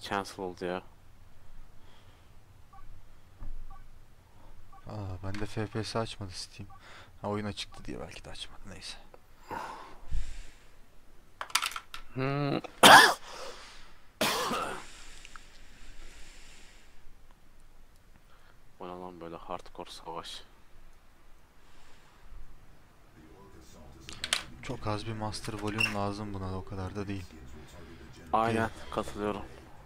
cancel oldu ya. Ben de FPS açmadı Steam. Ha, oyuna çıktı diye belki de açmadı, neyse. Hmm. Bu ne lan böyle hardcore savaş. Çok az bir master volume lazım buna da, o kadar da değil. Aynen katılıyorum.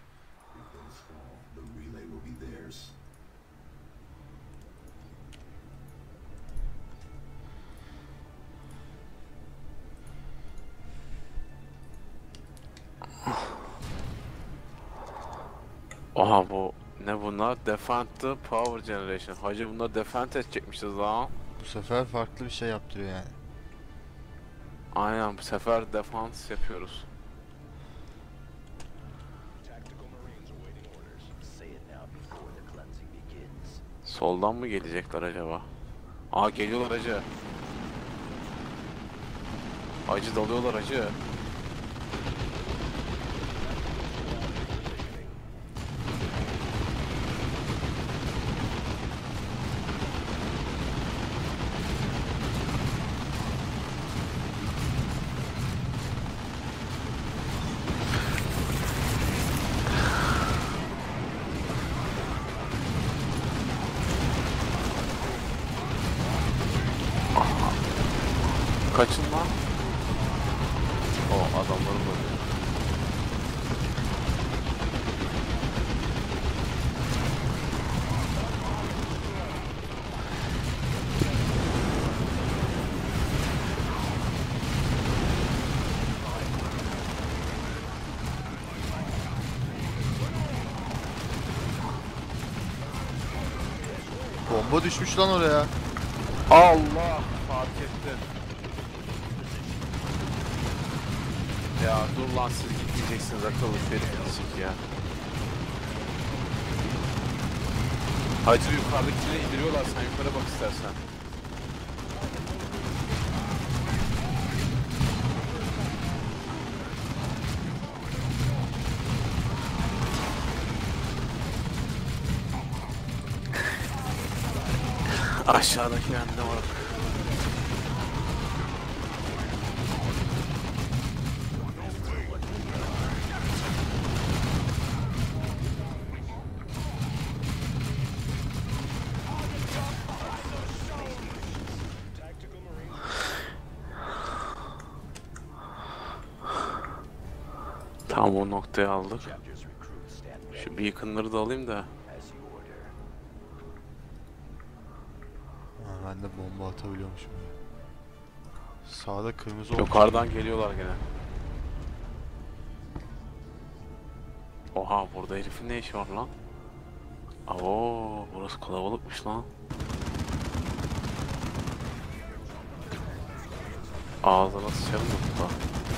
Oha bu ne bunlar? Defend the Power Generation. Hacı bunlar defend edecekmişiz lan. Bu sefer farklı bir şey yaptırıyor yani. Aynen bu sefer defans yapıyoruz. Soldan mı gelecekler acaba? Aa geliyorlar hacı. Hacı dalıyorlar hacı. Kaçın lan. O adamları vuruyor. Bomba düşmüş lan oraya. Allah fark ettim. Ya dur lan siz gitmeyeceksiniz akıllı herif ya. Hacı yukarıdakine indiriyorlar sen yukarı bak istersen. Aşağıdaki bende var. Tam o noktaya aldık. Şu beacon'ları da alayım da. Ben de bomba atabiliyormuşum ya. Sağda kırmızı olmuş. Yukarıdan geliyorlar gene. Oha burada herifin ne işi var lan? Oo burası kalabalıkmış lan. Ağzına sıçarım burada.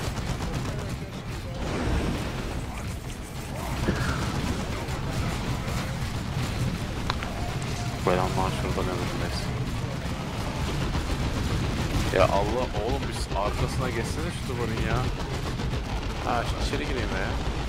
Belanlar şuradan önündeyiz. Ya Allah oğlum biz arkasına geçsene şu duvarın ya. Ha şu içeri gireyim ya.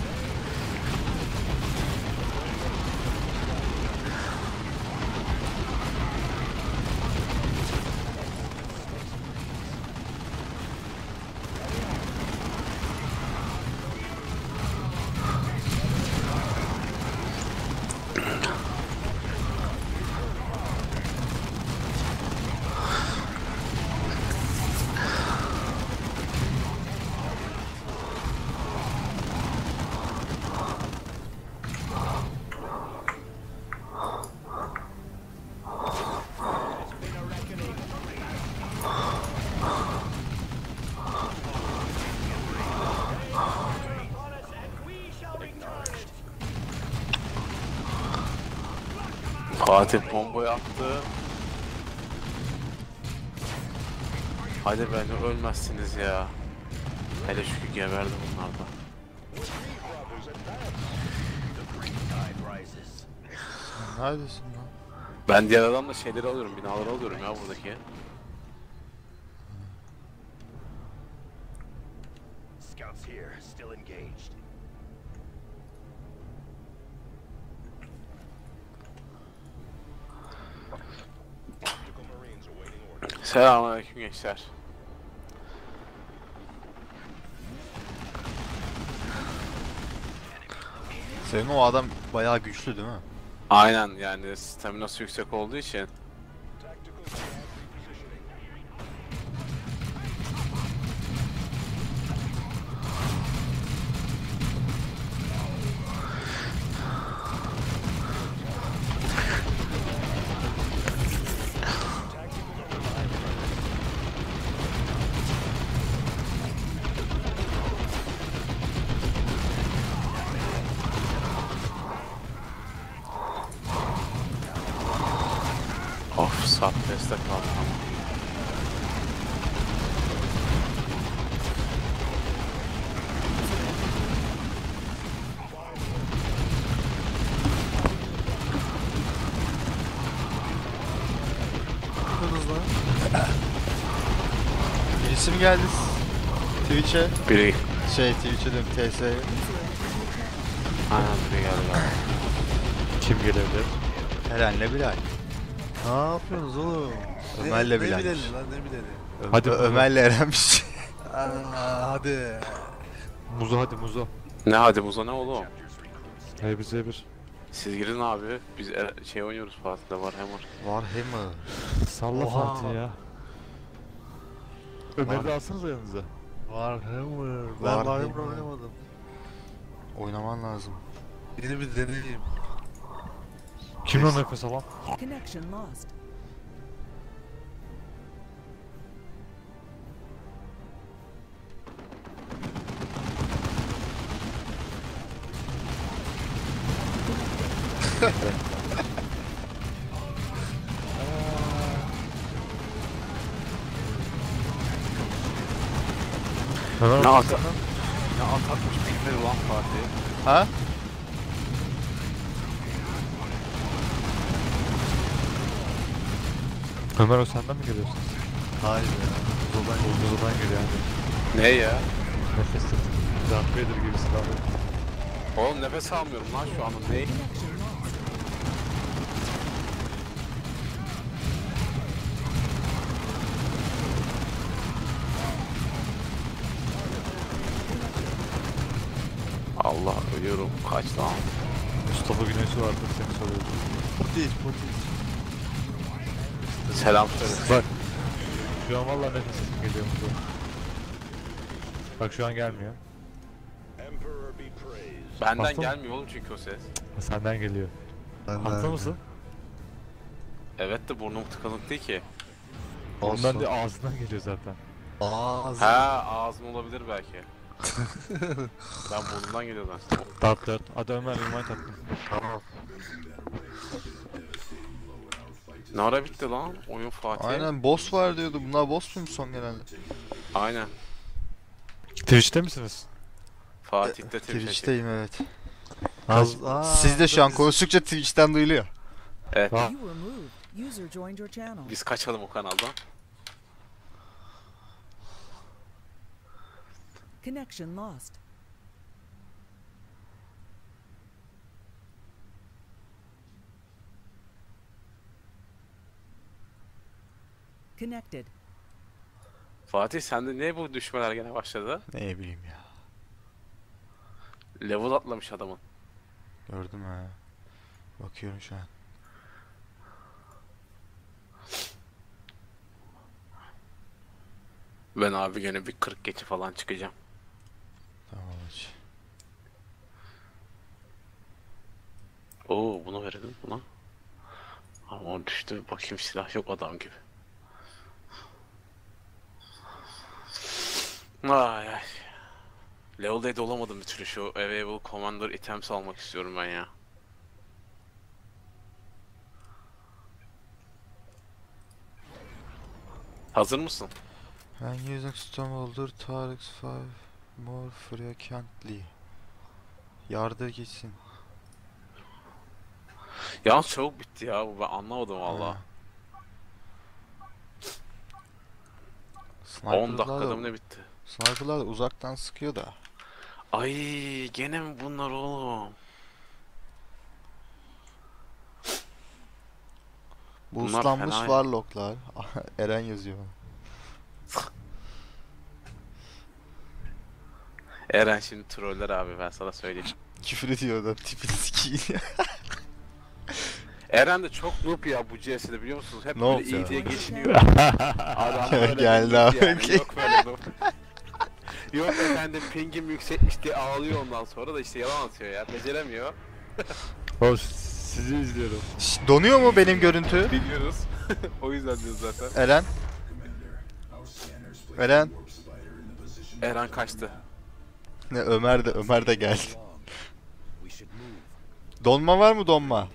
Fatih bombayı attı. Hadi beni ölmezsiniz ya. Hele şükür geberdi bunlar da. Neredesin lan? Ben diğer adamla şeyleri alıyorum, binaları alıyorum ya buradaki. Selamünaleyküm gençler. Senin o adam bayağı güçlü değil mi? Aynen, yani staminası yüksek olduğu için. Of, sap destek kaldım. Birisi mi geldi Twitch'e? Biri, Twitch'e diyorum, TS'ye. aynen biri geldi galiba. Kim gelebilir? Helen'le Bilal. Ne yapıyorsunuz oğlum? Ömer'le ne Bilal. bileli lan ne bileli? Hadi Muzo. Ömer'le Eren'miş. Hadi. Muzo hadi Muzo. Ne hadi Muzo, ne oğlum? Hey bize bir. Siz girin abi. Biz şey oynuyoruz, Fatih'le var Hammer. Warhammer. Salla Oha. Fatih ya. Ömer'i de alsanıza yanınıza. Warhammer. Ben Warhammer. Warhammer oynamadım. Oynaman lazım. Yeni bir deneyeyim. Kim o nefes alan? Connection lost. Ömer Ne o- ata... Ne atakmış bilmedi lan Fatih. Ha? Ömer o senden mi geliyorsun? Hayır ya. Muzo'dan O Muzo'dan geliyor hadi. Ne ya? Nefes tut. Darth Vader gibisin abi. Oğlum nefes almıyorum lan şu anda. Ne? Connection lost. Allah, ölüyorum. Kaç lan? Mustafa Güneş'i vardı seni soruyordu. Potiç potiç. Selam söyle. Bak. Şu an valla nefesim geliyor Muzo. Bak şu an gelmiyor. Benden Hasta mı? gelmiyor oğlum çünkü o ses. Senden geliyor. Hasta mısın? Evet de burnum tıkanık değil ki. Ondan de ağzından geliyor zaten. Ağzı. Ha, ağzım olabilir belki. Ben burnumdan geliyor zaten. Darth 4. Hadi Ömer invite attım. Tamam. Ne ara bitti lan oyun Fatih? Aynen, boss var diyordu. Bunlar boss muymuş son genelde? Aynen. Twitch'te misiniz? Fatih'te Twitch'teyim, evet. Az, Siz de şu an konuştukça Twitch'ten duyuluyor. Evet. Ha. You were moved. User joined your channel. Biz kaçalım o kanaldan. Connection lost. Connected. Fatih, sende ne bu düşmeler gene başladı? Ne bileyim ya. Level atlamış adamın. Gördüm ha. Bakıyorum şu an. Ben abi gene bir 40 geçi falan çıkacağım. Tamam aç. Oo, bunu verelim buna. Ama o düştü. Bakayım, silah yok adam gibi. Ay ay. Level 7 olamadım bir türlü, şu Available Commander Items almak istiyorum ben ya. Hazır mısın? When using Stormholder, Tarix 5 more frequently. Yardır gitsin. Yalnız çabuk bitti ya bu, ben anlamadım valla. Ha. 10 dakikada mı ne bitti? Sniper'lar da uzaktan sıkıyor da. Ay, gene mi bunlar oğlum? Bunlar Boostlanmış fena. Warlock'lar. Eren yazıyor. Eren şimdi troller abi, ben sana söyleyeyim. Küfür ediyor adam, tipini sikeyim. Eren de çok noob ya bu CS'de, biliyor musunuz? Hep Noob böyle iyi ya. diye geçiniyor. Adam böyle Geldi noob abi. yani. Yok böyle noob. Yok efendim pingim yüksekmiş diye ağlıyor, ondan sonra da işte yalan atıyor ya. Beceremiyor. Oğlum sizi izliyorum. Şş, donuyor mu benim görüntü? Biliyoruz. O yüzden diyoruz zaten. Eren? Eren? Eren kaçtı. Ne, Ömer de geldi. Donma var mı donma?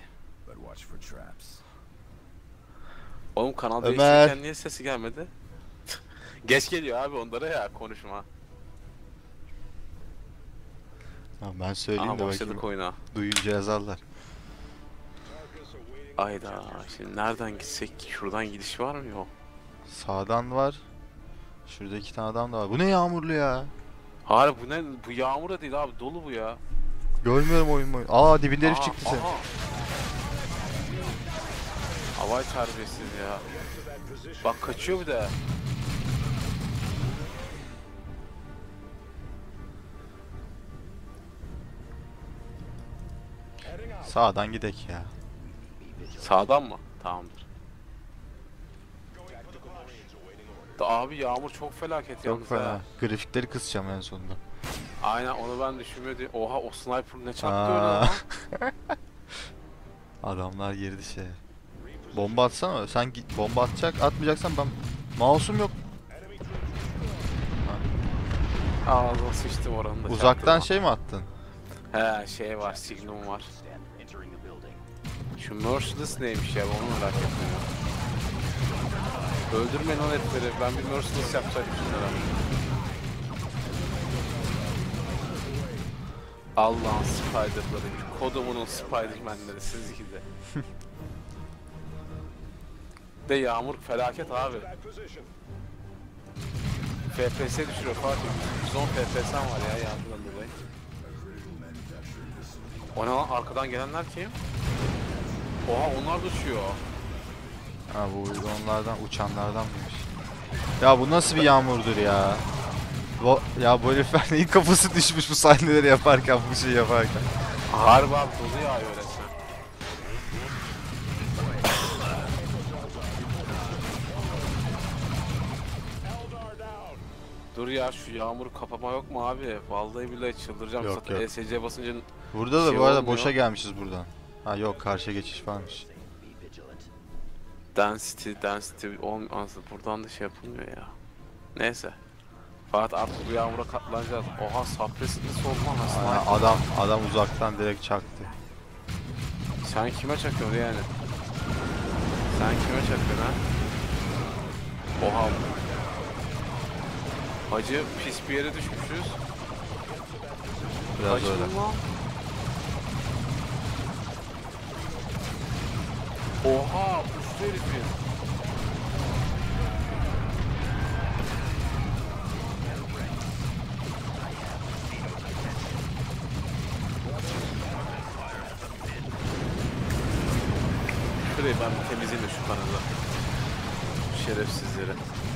Oğlum kanal Ömer. değiştirirken niye sesi gelmedi? Geç geliyor abi onlara ya konuşma. Ha, ben söyleyeyim Aha de başladık bakayım. oyuna. Duyunca yazarlar. Ayda şimdi nereden gitsek ki? Şuradan gidiş var mı? Yok. Sağdan var. Şurada 2 tane adam da var. Bu ne yağmurlu ya? Hayır bu ne? Bu yağmur da değil abi, dolu bu ya. Görmüyorum oyun. Aa, dibinde herif Aha, çıktı sen. aha. Havay terbiyesiz ya. Bak kaçıyor bir de. Sağdan gidek ya. Sağdan mı? Tamamdır. Da abi yağmur çok felaket Çok yalnız fena. ha. Grafikleri kısacağım en sonunda. Aynen onu ben düşünmüyordum. Oha o sniper ne çaktı Aa. öyle lan. Adamlar girdi şey. Bomba atsana. Sen git bomba atmayacaksan ben mouse'um yok. Ağzına sıçtım oranın da. Uzaktan çaktırma. şey mi attın? He şey var, Signum var. Şu Merciless neymiş ya, onu merak ettim ya. Öldürmeyin o herifleri, ben bir Merciless yapsaydım şunlara. Allah'ın Spider'ları, kodumunun Spiderman'leri siz ikide. De yağmur felaket abi. FPS düşürüyor Fatih. 110 FPS'm var ya yağmurdan dolayı. O ne lan, arkadan gelenler kim? Oha onlar da uçuyor. Ha, bu onlardan, uçanlardan mıymış? Ya bu nasıl bir yağmurdur ya? Ya bu herifler neyin kafası düşmüş bu sahneleri yaparken, bu şeyi yaparken. Harbi abi dolu yağıyor resmen. Dur ya, şu yağmuru kapama yok mu abi? Vallahi billahi çıldıracağım. Yok, Zaten yok. ESC basınca Burada da Şey bu arada olmuyor. boşa gelmişiz buradan. Ha yok, karşıya geçiş varmış. density olmaz. Buradan da şey yapılmıyor ya. Neyse. Fakat artık bu yağmura katlanacağız. Oha suppressed nasıl oldu lan aslında? Ha, adam uzaktan direkt çaktı. Sen kime çakıyorsun yani? Sen kime çakıyorsun ha? Oha. Hacı pis bir yere düşmüşüz. Biraz Kaçın öyle. lan. Oha uçtu herifin. Şurayı ben bir temizleyeyim de şu kanalı. Şerefsizleri.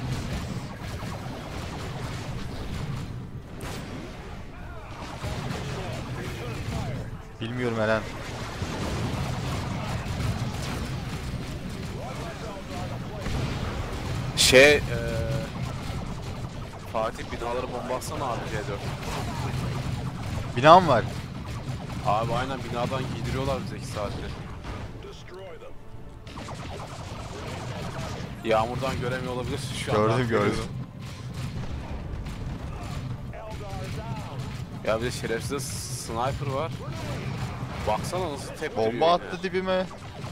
Bilmiyorum Eren. Fatih binaları bomba atsana abi C4. Bina mı var? Abi aynen binadan giydiriyorlar bize 2 saattir. Yağmurdan göremiyor olabilirsin şu an. Gördüm, ben gördüm. görüyorum. Ya bir de şerefsiz sniper var. Baksana nasıl tepki Bomba attı dibime.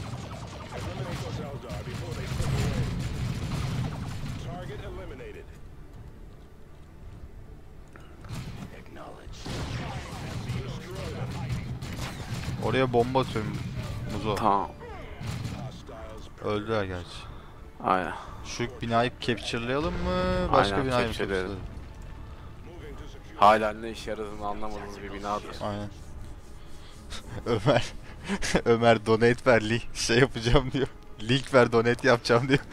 Oraya bomba atıyorum Muzo. Tamam. Öldüler gerçi. Aynen. Şu binayı capture'layalım mı? Başka Aynen, binayı mı capture'layalım. capture'layalım? Hala ne işe yaradığını anlamadığınız bir binadır. Aynen. Ömer Ömer donate ver şey yapacağım diyor. Link ver donate yapacağım diyor.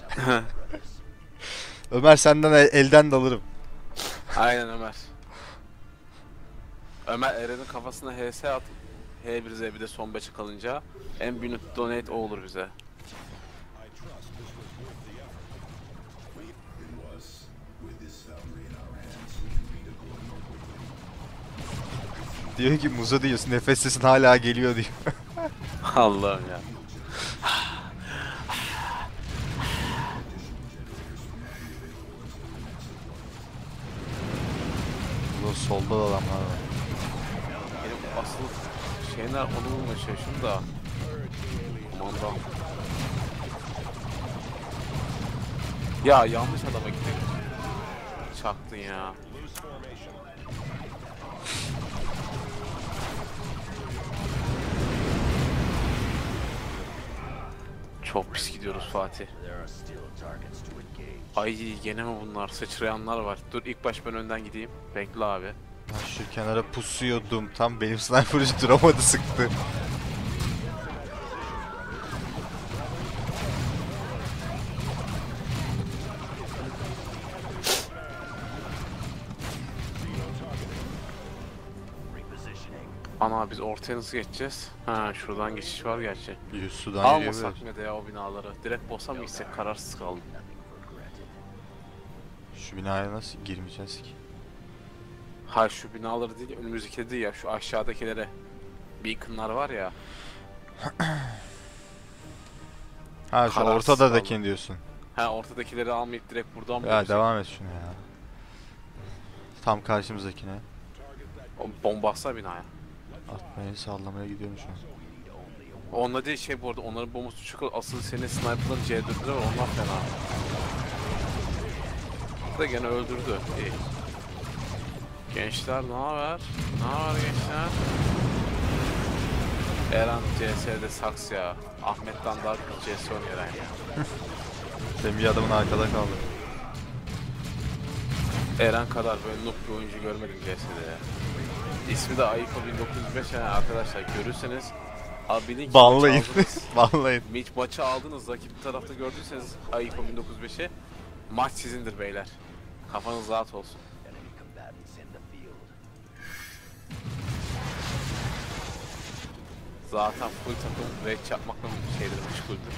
Ömer senden elden de alırım. Aynen Ömer. Ömer Eren'in kafasına HS at. H1Z bir de son 5'e kalınca en büyük donate o olur bize. Diyor ki Muzo diyorsun nefes sesin hala geliyor diyor. Allah'ım ya. Burada solda da adamlar var. Benim asıl şeyler onu bulmaya çalışıyorum da. Kumandan. Ya yanlış adama gittik. Çaktın ya. Çok pis gidiyoruz Fatih. Ay gene mi bunlar? Sıçrayanlar var. Dur ilk baş ben önden gideyim. Bekle abi. Ben şu kenara pusuyordum. Tam benim sniper hiç duramadı sıktı. Ana biz ortaya nasıl geçeceğiz? Ha şuradan geçiş var gerçi. Sudan Almasak geliyor. mı ya o binaları? Direkt boss'a mı gitsek? Kararsız kaldım. Şu binaya nasıl girmeyeceğiz ki? Ha şu binaları değil önümüzdeki değil ya şu aşağıdakilere. Beacon'lar var ya. Ha şu Kararsız ortadakini diyorsun. Ha ortadakileri almayıp direkt buradan mı Ya yürüsek? devam et şunu ya. Tam karşımızdakine. O bombassa binaya. Atmaya sallamaya gidiyorum şu an. Onunla değil şey bu arada onların bombası çok asıl senin sniper'ların C4'leri var onlar fena. Da gene öldürdü. İyi. Gençler ne haber? Ne haber gençler? Eren CS'de saks ya. Ahmet'ten daha kötü CS oynuyor Eren ya. Sen bir adamın arkada kaldı. Eren kadar böyle noob bir oyuncu görmedim CS'de ya. İsmi de Ayiko 1905 yani arkadaşlar görürseniz abinin Banlayın. Banlayın. maçı aldınız rakip tarafta gördüyseniz Ayiko 1905'i maç sizindir beyler. Kafanız rahat olsun. Zaten full takım raid yapmakla şeyleri meşguldür.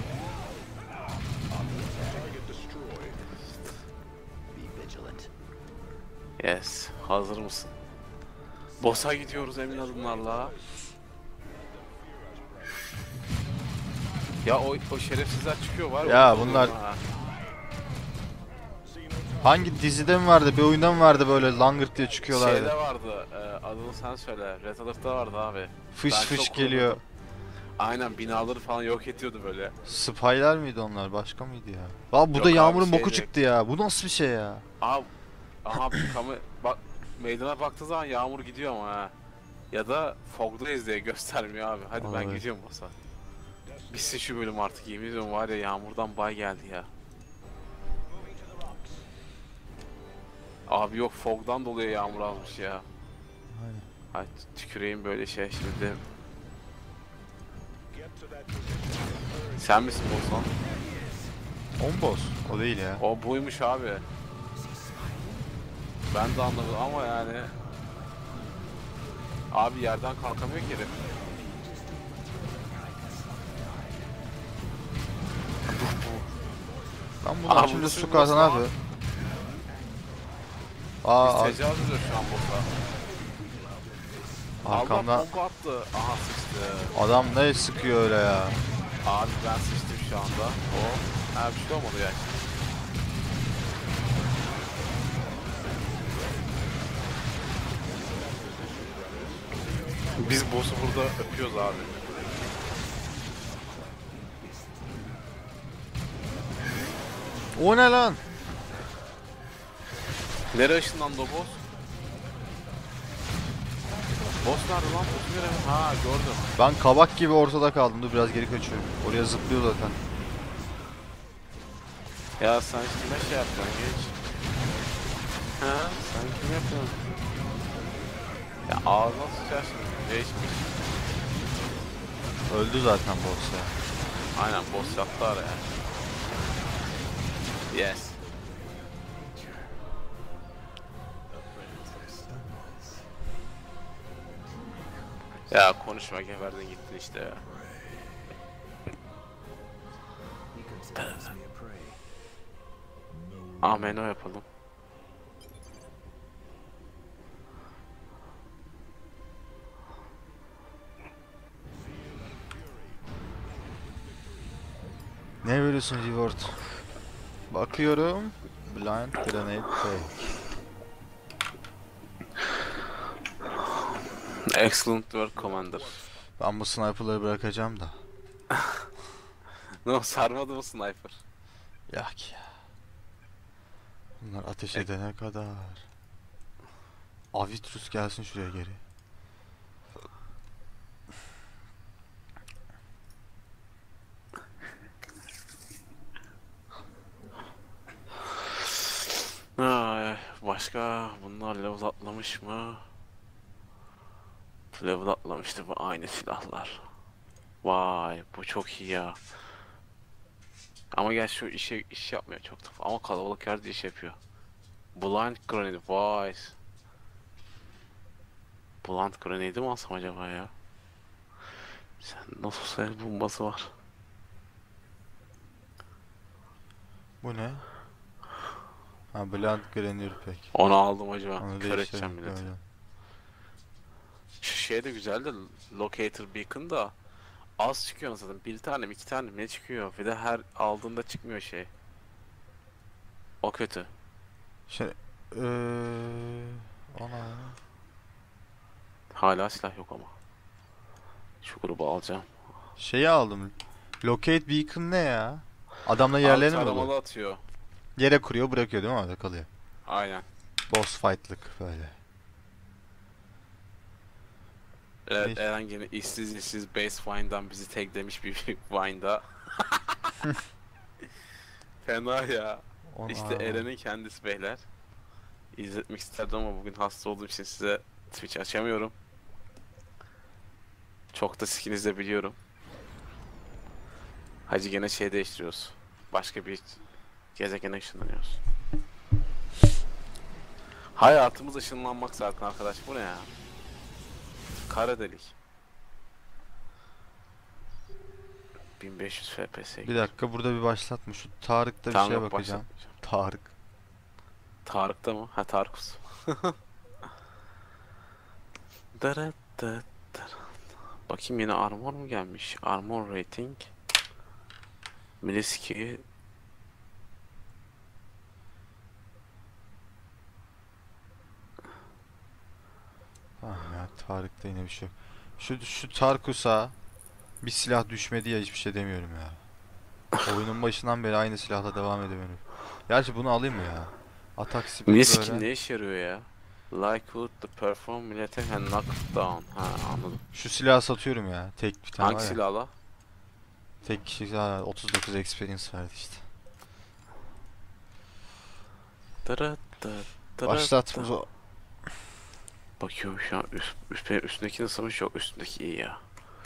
Yes, hazır mısın? Boss'a gidiyoruz emin adımlarla. Ya o şerefsizler çıkıyor var Ya o- bunlar- Ha. Hangi dizide mi vardı, bir oyunda mı vardı böyle langırt diye çıkıyorlardı? Şeyde vardı, adını sen söyle. Red Alert'ta vardı abi. Fış Ben fış çok geliyor. kullanırdım. Aynen binaları falan yok ediyordu böyle. Spy'ler miydi onlar? Başka mıydı ya? Aa bu Yok da abi, Yağmur'un boku şeyde- çıktı ya. Bu nasıl bir şey ya? Abi, aha bak meydana baktığı zaman yağmur gidiyor ama ha. Ya da fog'dayız diye göstermiyor abi. Hadi ben Evet. gidiyorum boss'a. Bitsin şu bölüm artık yemin ediyorum var ya yağmurdan bay geldi ya. Abi yok fog'dan dolayı yağmur almış ya. Aynen. Hadi tüküreyim böyle şey şimdi. Sen misin boss lan? On boss. O değil ya. O buymuş abi. Ben de anlamadım ama yani. Abi yerden kalkamıyor ki herif. Lan bunu Aa, açınca bu su nasıl kartı ne bir boss yapıyor? Aa, Biz tecavüz ediyoruz şu an boss'a. arkamdan Allah bomba attı. Aha sıçtı. adam ne sıkıyor öyle ya? Abi ben sıçtım şu anda. O. Ha bir şey olmadı gerçi. Biz boss'u burada öpüyoruz abi. O ne lan? Nereye ışınlandı o boss? Boss nerede lan? Boss'u göremedim. Ha gördüm. Ben kabak gibi ortada kaldım. Dur biraz geri kaçıyorum. Oraya zıplıyor zaten. Ya sen kime şey yapacaksın geç. Ha sen kim yapıyorsun? Ya ağzına sıçar şimdi. Değişmiş. Öldü zaten boss ya. Aynen boss yaptılar ya. Yes. Ya konuşma, geberdin gittin işte ya. Amen, o yapalım. Ne veriyorsun reward? Bakıyorum. Blind Grenade Pack. Excellent work commander. Ben bu sniper'ları bırakacağım da. Ne, sarmadı mı sniper? Yak ya. Bunlar ateş edene kadar. Avitrus gelsin şuraya geri. Ay, başka bunlar level atlamış mı? Level atlamıştı bu aynı silahlar. Vay, bu çok iyi ya. Ama gel şu iş yapmıyor çok da. Ama kalabalık yerde iş yapıyor. Blind Grenade, vay. Blind Grenade'i mi alsam acaba ya? Sen nasıl el bombası var? Bu ne? Ha, Blind Grenade Pack. Onu aldım acaba. Onu Kör edeceğim değiştirelim milleti. böyle. Şu şey de güzel de Locator Beacon da az çıkıyor zaten. Bir tane mi iki tane mi ne çıkıyor? Bir de her aldığında çıkmıyor şey. O kötü. Şey, ona. Hala silah yok ama. Şu grubu alacağım. Şeyi aldım. Locate Beacon ne ya? Adamla Abi yerlerini mi buluyor? taramalı atıyor. Yere kuruyor, bırakıyor değil mi? Orada kalıyor. Aynen. Boss fight'lık böyle. Evet, Neyse. Eren yine işsiz base Vine'dan bizi taglemiş bir Vine'da. Fena ya. Onu İşte al. Eren'in kendisi beyler. İzletmek isterdim ama bugün hasta olduğum için size Twitch açamıyorum. Çok da sikiniz de biliyorum. Hacı gene şey değiştiriyoruz. Başka bir gezegene ışınlanıyoruz. Hayatımız ışınlanmak zaten arkadaş. Bu ne ya? Kara delik. 1500 FPS. Bir dakika, burada bir başlatma. Şu Tarık'ta bir Tamam, şeye yok, bakacağım. başlatmayacağım. Tarık. Tarık'ta mı? Ha, Tarkus. Dara da da. Bakayım, yine armor mu gelmiş? Armor rating. Miliski. Tamam ya, Tarık'ta yine bir şey yok. Şu Tarkus'a bir silah düşmedi ya, hiçbir şey demiyorum ya. Oyunun başından beri aynı silahla devam ediyorum. Gerçi bunu alayım mı ya? Atak speed Miliski böyle. ne işe yarıyor ya? Like would the perform military and knock down. Ha, anladım. Şu silahı satıyorum ya. Tek bir tane Hangi var ya. silahla? Tek kişi daha 39 experience verdi işte. Dara da dara Başlat da. bu. Bakıyorum şu an üstündeki nasılmış, yok üstündeki iyi ya.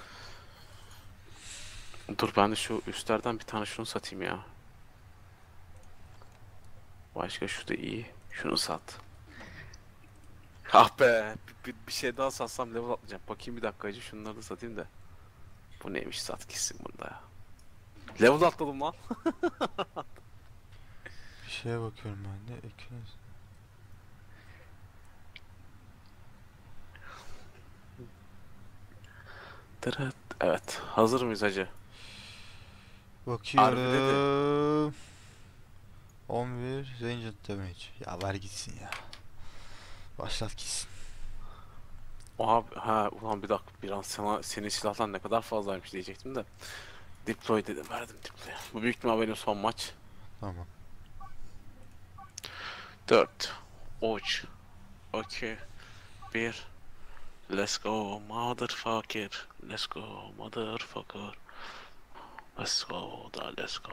Dur, ben de şu üstlerden bir tane şunu satayım ya. Başka şu da iyi. Şunu sat. Ah be, bir şey daha satsam level atlayacağım. Bakayım bir dakikacı, şunları da satayım da. Bu neymiş, sat gitsin bunda ya. Level atladım lan. Bir şeye bakıyorum ben de. Ekiniz. Dırıt. Evet, hazır mıyız hacı? Bakıyorum. 11 ranged damage. Ya ver gitsin ya. Başlat gitsin. Abi, ha ulan bir dakika, bir an senin silahlar ne kadar fazlaymış diyecektim de. Deploy dedim, verdim deploy. Bu büyük ihtimal benim son maç. Tamam. 4 3 2 1. Let's go motherfucker. Let's go motherfucker. Let's go da, let's go.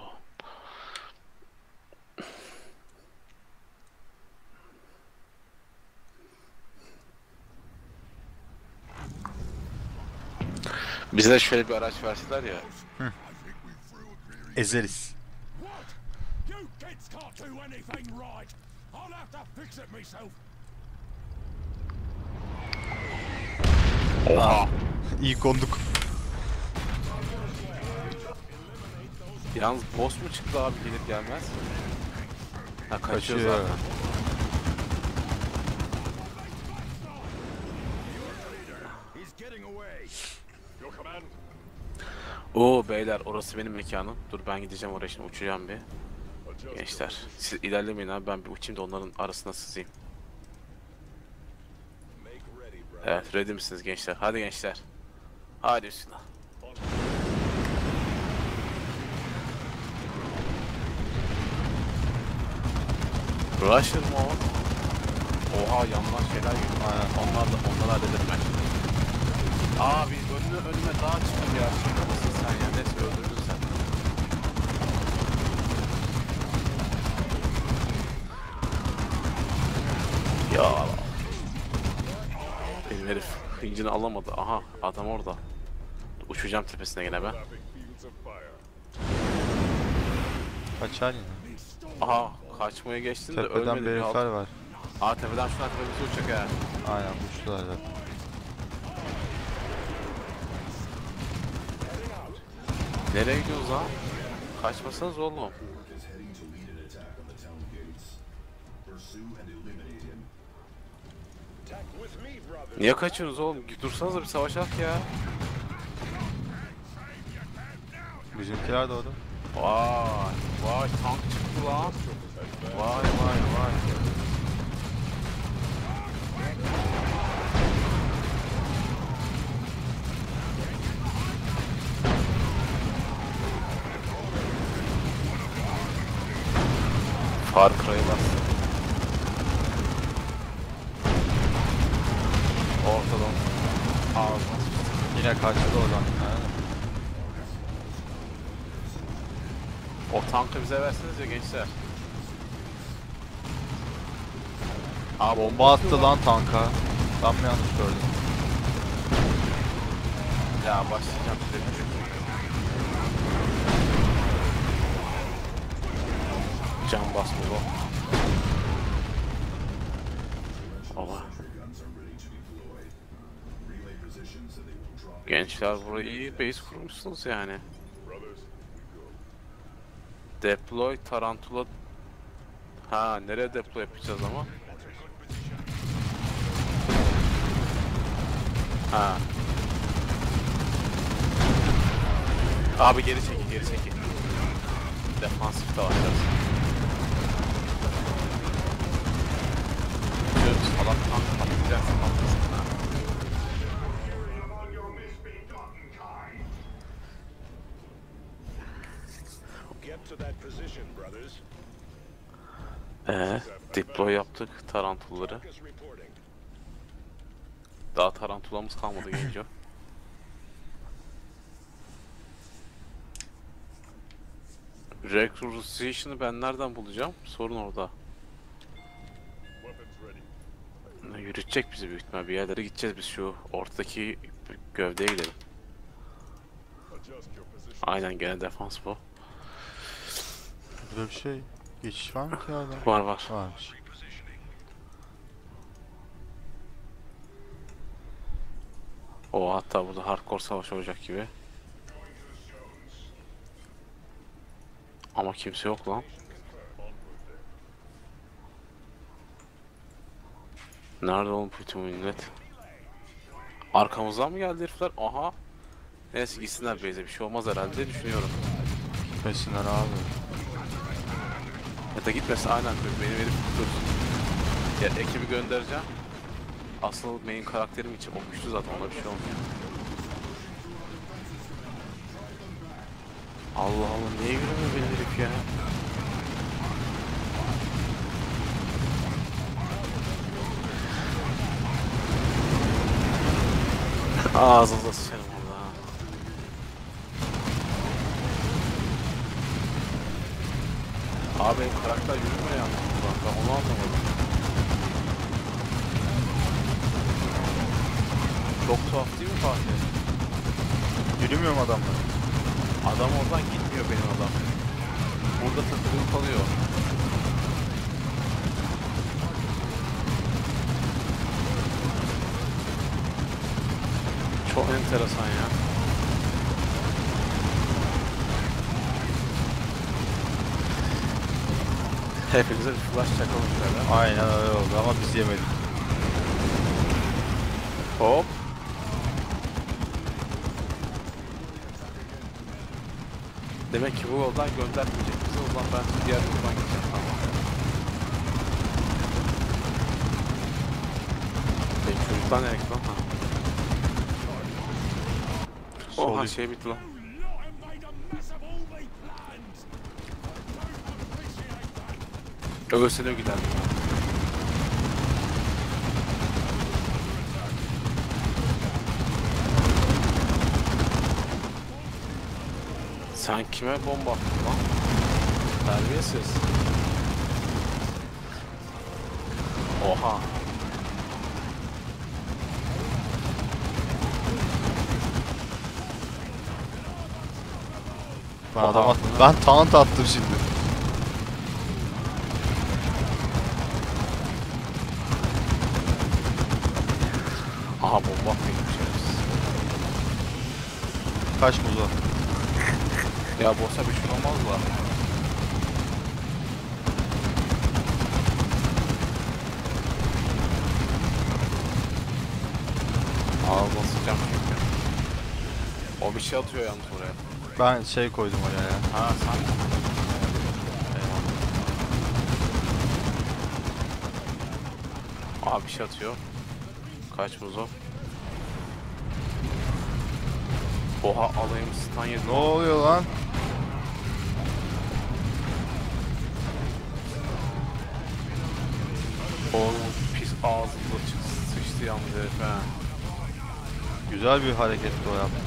Bize de şöyle bir araç verseler ya. Ezeriz. You kids can't do anything right. I'll have to fix it myself. Oha. İyi konduk. Yalnız boss mu çıktı abi gelir gelmez? Ha kaçıyor Kaçıyor. zaten. Oo beyler orası benim mekanım. Dur ben gideceğim oraya şimdi uçacağım bir. Gençler siz ilerlemeyin abi ben bir uçayım da onların arasına sızayım. Evet ready misiniz gençler? Hadi gençler. Hadi üstüne. Rusher mı o? Oha yandan şeyler geliyor. Aynen. Onları hallederim ben. Abi önüme daha çıktı ya. Şaka mısın sen ya? Neyse öldürdün sen. Ya. Benim herif hıncını alamadı. Aha adam orada. Uçacağım tepesine gene ben. Kaçar yine. Aha kaçmaya geçtin de Tepeden ölmedi. bir herifler var. Aa tepeden şuna tepemize uçacak ha. Aynen uçtular zaten. Nereye gidiyoruz lan? Kaçmasanız oğlum. Niye kaçıyorsunuz oğlum? Dursanıza bir savaşak ya. Bizimkiler de orada. Vay tank çıktı lan. Vay. Far Cry'ı bastı. Ortadan ağzına sıçtı. Yine kaçtı oradan. Aynen. O tankı bize verseniz ya gençler. Abi Bomba attı lan tanka. Ben mi yanlış gördüm? ya başlayacağım size. Can basmıyor. Baba. Gençler burayı iyi base kurmuşsunuz yani. Deploy Tarantula. Ha nereye deploy yapacağız ama? Ha. Abi geri çekil. Defansif dağıtacağız. Salak tank patlayacaksın patlasın ha. Deploy yaptık tarantulları. Daha tarantulamız kalmadı genco. Recruitation'ı ben nereden bulacağım? Sorun orada. Yürütecek bizi büyük ihtimal bir yerlere gideceğiz biz şu ortadaki gövdeye gidelim. Aynen gene defans bu. Burada bir şey. Geçiş var mı ki orada? Var. Varmış. O hatta burada hardcore savaş olacak gibi. Ama kimse yok lan. Nerede oğlum bütün millet? Arkamızdan mı geldi herifler? Aha. Neyse gitsinler base'e bir şey olmaz herhalde diye düşünüyorum. Gitmesinler abi. Ya da gitmesin aynen benim herif dursun. Ya ekibi göndereceğim. Asıl main karakterim için o güçlü zaten ona bir şey olmuyor. Allah Allah niye yürümüyor benim herif ya? Ağzınıza sıçarım orada. Abi benim karakter yürümüyor yalnız. Ben onu anlamadım. Çok tuhaf değil mi Fatih? Yürümüyor mu adamlar? Adam oradan gitmiyor benim adam. Burada takılıp kalıyor. Çok enteresan ya. Hepinize bir flash çakalım şöyle. Aynen öyle oldu ama biz yemedik. Hop. Demek ki bu yoldan göndermeyecek bizi. O zaman ben diğer yoldan gideceğim. Tamam. Benim çocuktan nereye gitti lan? Ha. Oha Sol- şey bitti lan. You lot have made a mess of all me plans. Don't appreciate that. Ölse de giderdim. Sen kime bomba attın lan? Terbiyesiz. Oha. Ben adam attım. Ben taunt attım şimdi. Aha bomba atmış herif. Kaç muzo? Ya boss'a bir şey olmaz da. Ağzına sıçacağım çünkü. O bir şey atıyor yalnız oraya. Ben şey koydum oraya ya. Ha sen... Eyvallah. Aa bir şey atıyor. Kaç muzo? Oha alayım stun yedim. Ne oluyor lan? Oğlum pis ağzımda sıçtı yalnız herif ha. Güzel bir hareketti o yaptı.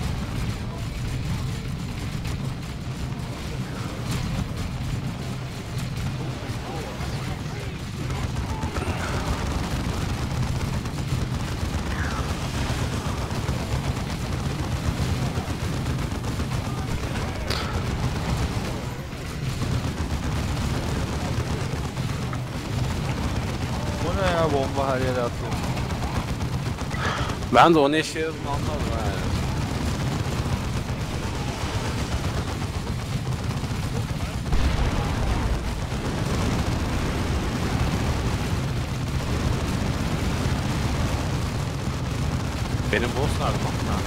Bu ne ya, bomba her yere atıyor. Ben de o ne işe yaradığını anlamadım ha. Benim boss nerede lan? Ha.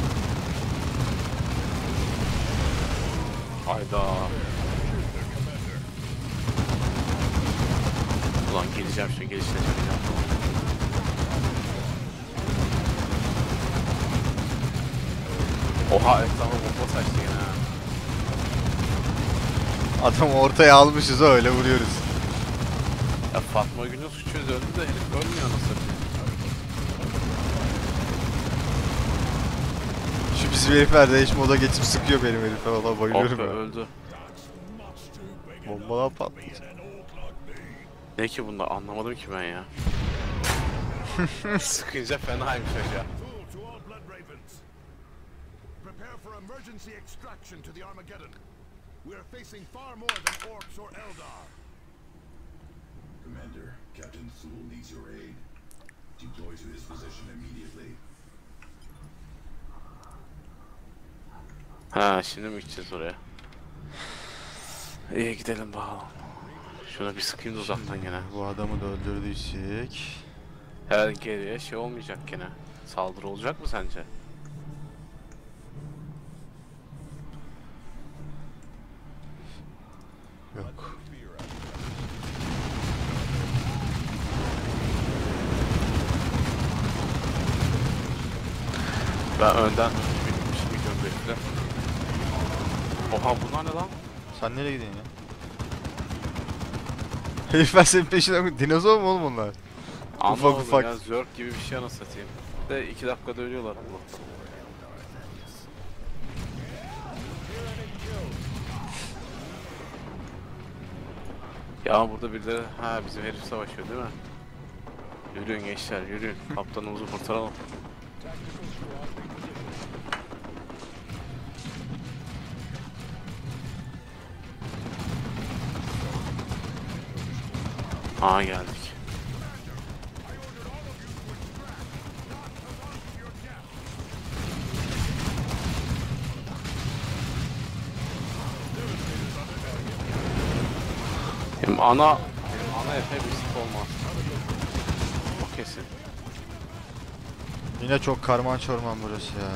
Hayda. Ulan geleceğim şimdi gelişine çekeceğim. Oha etrafa bomba saçtı yine ha. Adam ortaya almışız, öyle vuruyoruz. Ya Fatma Gül'ün suçu döndü de herif ölmüyor nasıl? Şu bizim herifler de hiç moda geçip sıkıyor benim herife, valla Hop bayılıyorum be ya. öldü. Bombalar patlıyor. Ne ki bunda anlamadım ki ben ya. Sıkınca fenaymış hocam. To all blood ravens. Prepare for emergency extraction to the Armageddon. We are facing far more than orcs or Eldar. Commander, Captain Thule needs your aid. Deploy to his position immediately. Ha şimdi mi gideceğiz oraya? İyi gidelim bakalım. Şuna bir sıkayım da uzaktan gene. Bu adamı da öldürdüysek. Her geriye şey olmayacak gene. Saldırı olacak mı sence? Yok. Ben önden şimdi gidiyorum bekle. Oha bunlar ne lan? Sen nereye gidiyorsun ya? Herifler senin peşinden mi? Dinozor mu oğlum bunlar? Anlamadım ufak. ya zörk gibi bir şey anasını satayım. De 2 dakikada ölüyorlar Allah'tan. Ya burada birileri ha bizim herif savaşıyor değil mi? Yürüyün gençler yürüyün. Kaptanımızı kurtaralım. Aa geldik. Hem ana Efe bir sık olmaz. O kesin. Yine çok karman çorman burası ya.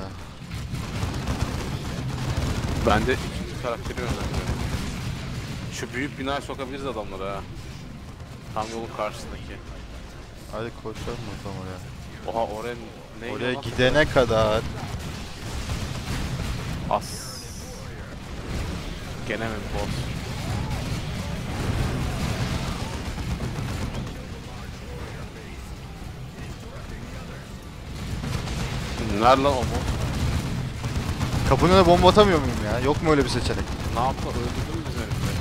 Ben de ikinci karakteri önemli. Şu büyük binaya sokabiliriz adamları ha. Tam yolun karşısındaki. Hadi koşalım bakalım oraya. Oha oraya ne Oraya gidene kadar as. Gene mi boss? Nerede lan o boss? kapının önüne bomba atamıyor muyum ya? Yok mu öyle bir seçenek? Ne yaptı? Öldürdü mü biz herifleri?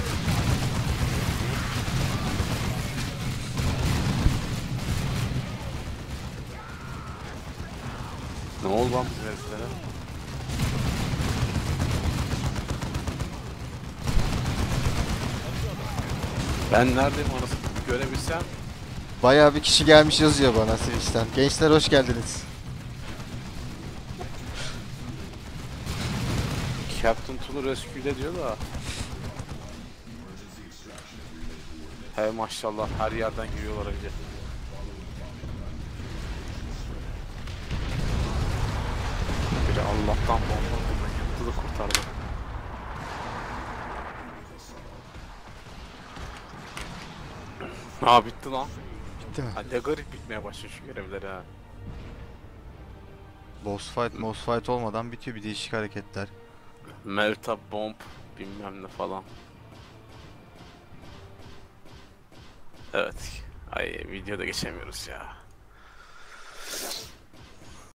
Ne oldu lan bizim heriflere? Ben neredeyim orası görebilsem. Bayağı bir kişi gelmiş yazıyor bana Switch'ten. Gençler hoş geldiniz. Captain Tool'u rescue'le diyor da. Hey maşallah her yerden giriyorlar önce. Biri Allah'tan bomba yıktı da kurtardı. Ha bitti lan. Bitti mi? Ha, ne garip bitmeye başlıyor şu görevler ha. Boss fight olmadan bitiyor bir değişik hareketler. Melta bomb bilmem ne falan. Evet. Ay videoda geçemiyoruz ya.